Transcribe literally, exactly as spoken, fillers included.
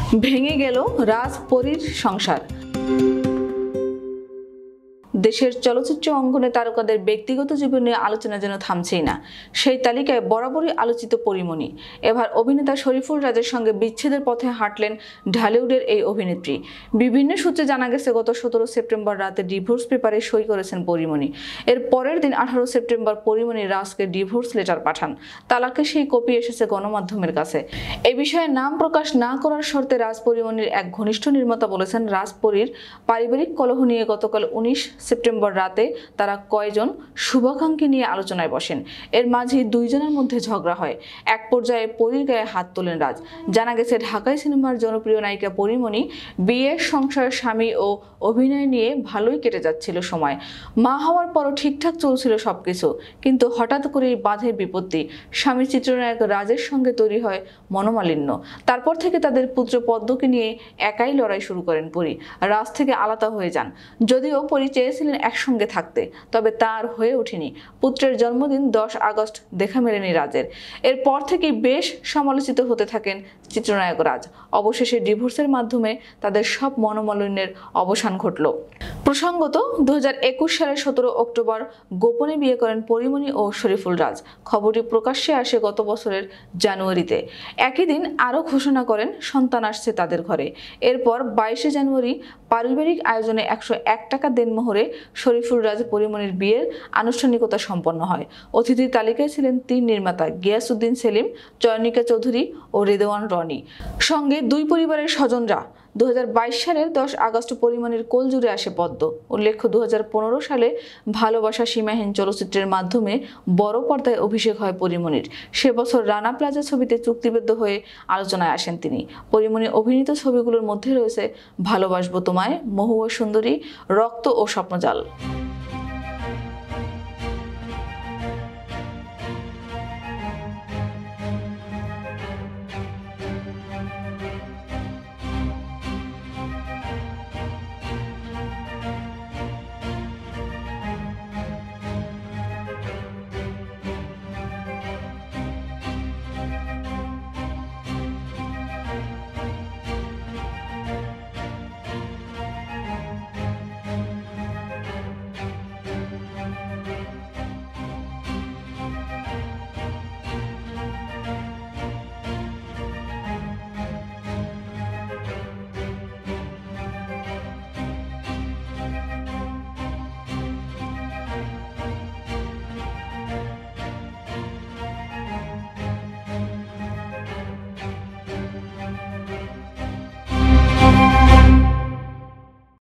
ভেঙে গেল রাজ পরীর সংসার। দেশের চলচ্চিত্র অঙ্গনে তারকাদের ব্যক্তিগত জীবন নিয়ে আলোচনা যেন থামছেই না। সেই তালিকায় বরাবরই আলোচিত পরীমণি। এবার অভিনেতা শরীফুল রাজের সঙ্গে বিচ্ছেদের পথে হাঁটলেন ঢালিউডের এই অভিনেত্রী। বিভিন্ন সূত্রে জানা গেছে, গত সতেরো সেপ্টেম্বর রাতে ডিভোর্স পেপারে সই করেছেন পরীমণি। এর পরের দিন আঠারো সেপ্টেম্বর পরীমণি রাজকে ডিভোর্স লেটার পাঠান। তালাকের সেই কপি এসেছে গণমাধ্যমের কাছে। এ বিষয়ে নাম প্রকাশ না করার শর্তে রাজ পরীমণির এক ঘনিষ্ঠ নির্মাতা বলেছেন, রাজ পরীর পারিবারিক কলহ নিয়ে গতকাল উনিশ সেপ্টেম্বর রাতে তারা কয়েকজন শুভাকাঙ্ক্ষী নিয়ে আলোচনায় বসেন। এর মাঝে দুইজনের মধ্যে ঝগড়া হয়। এক পর্যায়ে পরীর গায়ে হাত তোলেন রাজ। জানা গেছে, ঢাকাই সিনেমার জনপ্রিয় নায়িকা পরীমণি বিয়ে, সংসার, স্বামী ও অভিনয় নিয়ে ভালোই কেটে যাচ্ছিল সময়। মা হওয়ার পরও ঠিকঠাক চলছিল সবকিছু, কিন্তু হঠাৎ করেই বাধে বিপত্তি। স্বামী চিত্রনায়ক রাজের সঙ্গে তৈরি হয় মনোমালিন্য। তারপর থেকে তাদের পুত্র পদ্মকে নিয়ে একাই লড়াই শুরু করেন পরী। রাজ থেকে আলাদা হয়ে যান। যদিও পরী চেয়েছিলেন একসঙ্গে থাকতে, তবে তার হয়ে ওঠেনি। পুত্রের জন্মদিন দশ আগস্ট দেখা মেলেনি রাজের। এরপর থেকেই বেশ সমালোচিত হতে থাকেন চিত্রনায়ক রাজ। অবশেষে ডিভোর্সের মাধ্যমে তাদের সব মনোমালিন্যের অবসান ঘটল। প্রসঙ্গত, দু হাজার একুশ সালের সতেরো অক্টোবর গোপনে বিয়ে করেন পরীমণি ও শরীফুল রাজ। খবরটি প্রকাশ্যে আসে গত বছরের জানুয়ারিতে। একই দিন আরও ঘোষণা করেন সন্তান আসছে তাদের ঘরে। এরপর বাইশে জানুয়ারি পারিবারিক আয়োজনে একশো এক টাকা দেনমোহরে শরীফুল রাজ পরীমণির বিয়ের আনুষ্ঠানিকতা সম্পন্ন হয়। অতিথির তালিকায় ছিলেন তিন নির্মাতা গিয়াসউদ্দিন সেলিম, চয়নিকা চৌধুরী ও রেদওয়ান রনি, সঙ্গে দুই পরিবারের স্বজনরা। দু হাজার বাইশ সালের দশ আগস্ট পরীমণির কোল জুড়ে আসে পদ্ম। উল্লেখ্য, দু হাজার পনেরো সালে ভালোবাসা সীমাহীন চলচ্চিত্রের মাধ্যমে বড় পর্দায় অভিষেক হয় পরীমণির। সে বছর রানা প্লাজা ছবিতে চুক্তিবদ্ধ হয়ে আলোচনায় আসেন তিনি। পরীমণি অভিনীত ছবিগুলোর মধ্যে রয়েছে ভালোবাসবো তোমায়, মহুয়া সুন্দরী, রক্ত ও স্বপ্নজাল।